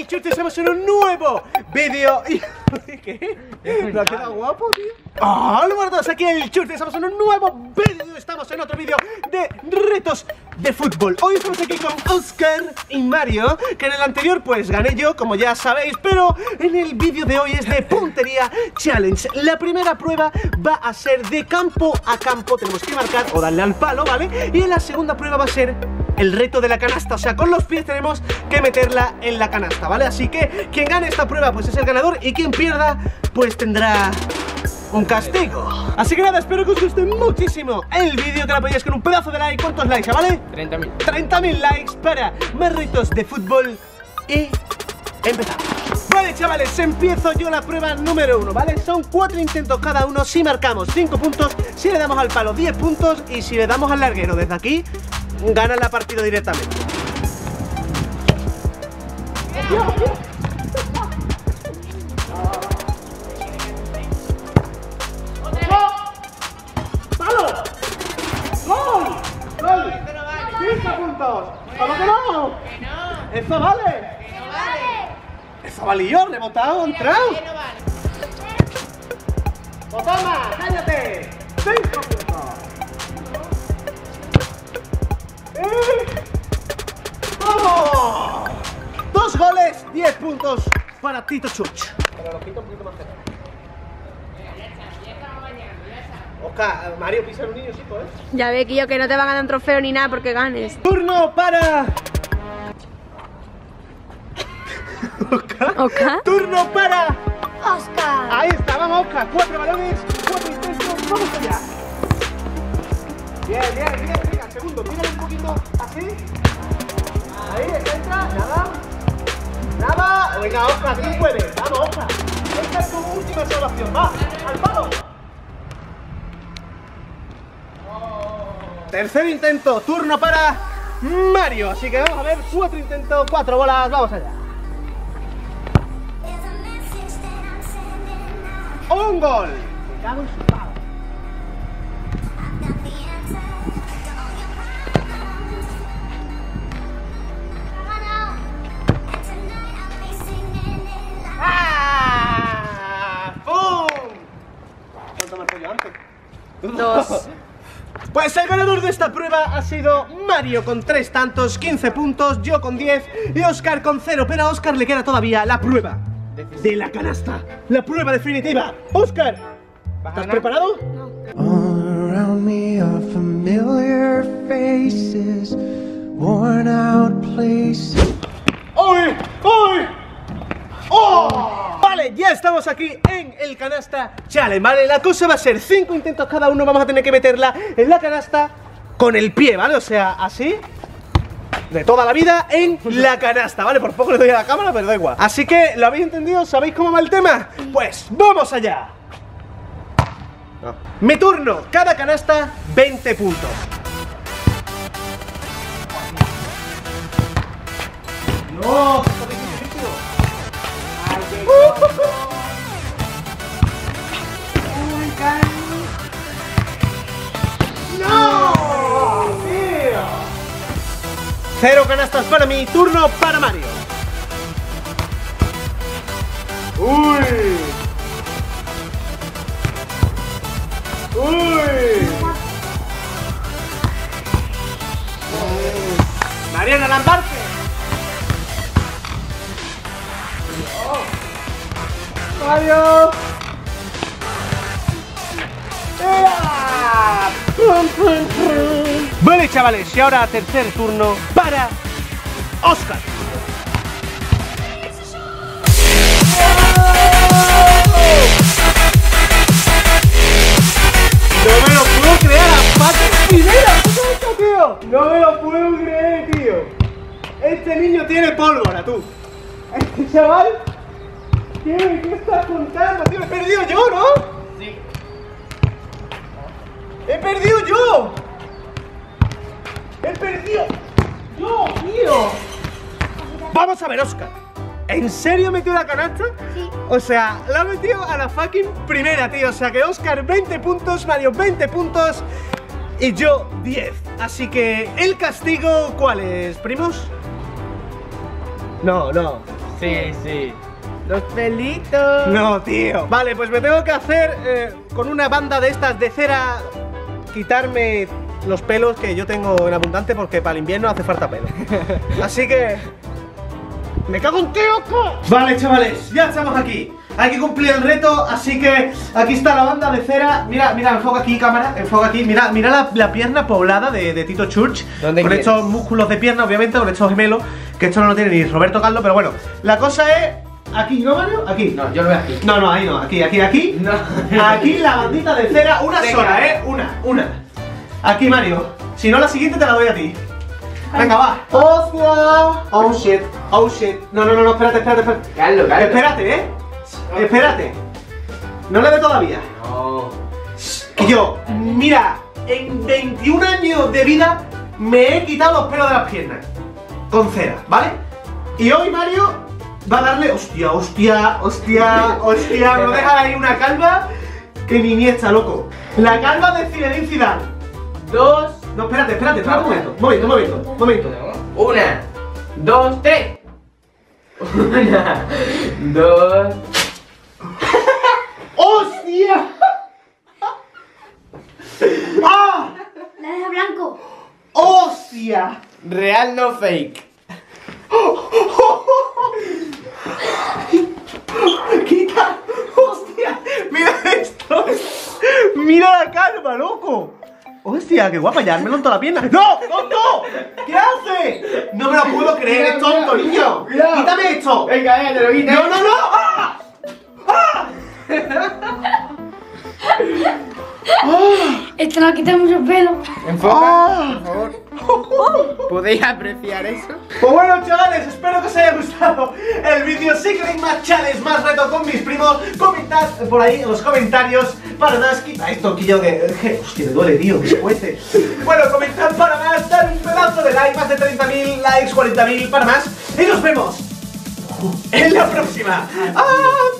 Church, estamos en un nuevo vídeo. ¿Qué? ¿No ha quedado guapo, tío? Hola, buenos, aquí el Church, estamos en un nuevo vídeo. Estamos en otro vídeo de retos de fútbol. Hoy estamos aquí con Oscar y Mario, que en el anterior pues gané yo, como ya sabéis, pero en el vídeo de hoy es de puntería challenge. La primera prueba va a ser de campo a campo, tenemos que marcar o darle al palo, ¿vale? Y en la segunda prueba va a ser el reto de la canasta, o sea, con los pies tenemos que meterla en la canasta, ¿vale? Así que quien gane esta prueba pues es el ganador y quien pierda pues tendrá un castigo. Así que nada, espero que os guste muchísimo el vídeo, que la apoyéis con un pedazo de like. ¿Cuántos likes, vale? 30.000. 30.000 likes para más retos de fútbol y empezamos. Vale, chavales, empiezo yo la prueba número 1, ¿vale? Son 4 intentos cada uno. Si marcamos 5 puntos, si le damos al palo 10 puntos y si le damos al larguero desde aquí, gana la partida directamente. ¡Palo! ¡Gol! ¡Gol! 5 puntos. ¿Cómo que no? Que no, ¡Eso vale! que no vale. ¡Eso vale yo! ¡Rebotado! ¡Entrado! Que no vale. ¡O toma! ¡Cállate! 5 puntos. ¡Vamos! 2 goles, 10 puntos para Tito Church. Pero lo quito un poquito más cerca. Ya estamos bañando, ya está. Oscar, Mario, pisa un niño, chico, ¿eh? Ya ve, Kio, que no te van a dar un trofeo ni nada porque ganes. Turno para... ¿Oscar? Turno para... ¡Oscar! Ahí está, vamos, Oscar. 4 balones, 4 intentos, vamos allá. Bien, bien, bien, venga, segundo, mírale un poquito así. Ahí, entra, nada. Nada, venga, Oscar, tú puedes. Vamos, Oscar. Esta es tu última salvación, va, al palo. Tercer intento, turno para Mario. Así que vamos a ver, 4 intentos, 4 bolas, vamos allá. ¡Un gol! Me cago en su pavo. ¡Ah! ¡Pum! ¿Cuánto marcó yo antes? 2. Pues el ganador de esta prueba ha sido Mario con 3 tantos, 15 puntos, yo con 10 y Oscar con 0. Pero a Oscar le queda todavía la prueba de la canasta, la prueba definitiva. Oscar, ¿estás preparado? All around me are familiar faces, worn out places. ¡Uy! ¡Uy! ¡Oh! Vale, ya estamos aquí en el canasta challenge, ¿vale? La cosa va a ser 5 intentos cada uno, vamos a tener que meterla en la canasta con el pie, ¿vale? O sea, así, de toda la vida en la canasta, ¿vale? Por poco le doy a la cámara, pero da igual. Así que, ¿lo habéis entendido? ¿Sabéis cómo va el tema? Pues, ¡vamos allá! Mi turno, cada canasta 20 puntos. ¡No! ¡No! ¡Tío! 0 canastas para mí, turno para Mario. ¡Uy! ¡Uy! Mariana Lambarte. Mario. ¡Ea! ¡Pum, pum, pum! Vale, chavales, y ahora tercer turno para Oscar. No me lo puedo creer, a patas primera, tío. No me lo puedo creer, tío. Este niño tiene pólvora, tú. Este chaval. ¿Qué estás contando, tío? He perdido yo, ¿no? Sí. ¡He perdido yo! ¡He perdido yo, tío! Vamos a ver, Oscar. ¿En serio metió la canasta? Sí. O sea, la ha metido a la fucking primera, tío. O sea que Oscar 20 puntos, Mario 20 puntos y yo 10. Así que, ¿el castigo cuál es, primos? No, no. Sí, sí. Los pelitos. No, tío. Vale, pues me tengo que hacer con una banda de estas de cera, quitarme los pelos que yo tengo en abundante, porque para el invierno hace falta pelo. Así que... ¡me cago en tío! Vale, chavales, ya estamos aquí. Hay que cumplir el reto, así que aquí está la banda de cera. Mira, mira, enfoca aquí, cámara, enfoca aquí. Mira, mira la pierna poblada de Tito Church. ¿Dónde con quieres? estos músculos de pierna, obviamente, con estos gemelos. Que esto no lo tiene ni Roberto Carlos, pero bueno. La cosa es... aquí, ¿no, Mario? Aquí. No, yo lo veo aquí. No, no, ahí no, aquí, aquí, aquí. No. Aquí la bandita de cera, una Venga. sola, una. Aquí, Mario. Si no, la siguiente te la doy a ti. Venga, va. ¡Hostia! Oh shit, oh shit. No, no, no, no, espérate, espérate, espérate. Carlos. Espérate, espérate. No le dé todavía. No. Que yo, mira, en 21 años de vida me he quitado los pelos de las piernas con cera, ¿vale? Y hoy Mario va a darle... hostia, hostia, hostia, hostia. Me deja ahí una calva que ni Iniesta, loco. La calva de Zinedine Zidane. 2. No, espérate un momento. 1, 2, 3. 1, 2. ¡Hostia! ¡Ah! La deja blanco. ¡Hostia! Real no fake. ¡Quita! ¡Hostia! ¡Mira esto! ¡Mira la calva, loco! ¡Hostia, qué guapa! Ya me toda la pierna. ¡No! ¡Tonto! ¿Qué hace? No me lo puedo creer, es tonto, niño. Cuidado. ¡Quítame esto! Venga, te lo quito. ¡No, no, no! ¡Ah! ¡Ah! Esto no quita mucho pelo. Enfoca, por favor. ¿Podéis apreciar eso? Pues bueno, chavales, espero que os haya gustado el vídeo. Si queréis más challenge, más reto con mis primos, comentad por ahí en los comentarios para más. Quita esto, que yo que hostia, me duele, tío, que se cuece. Bueno, comentad para más, dad un pedazo de like, más de 30.000 likes, 40.000 para más. Y nos vemos en la próxima. ¡Adiós!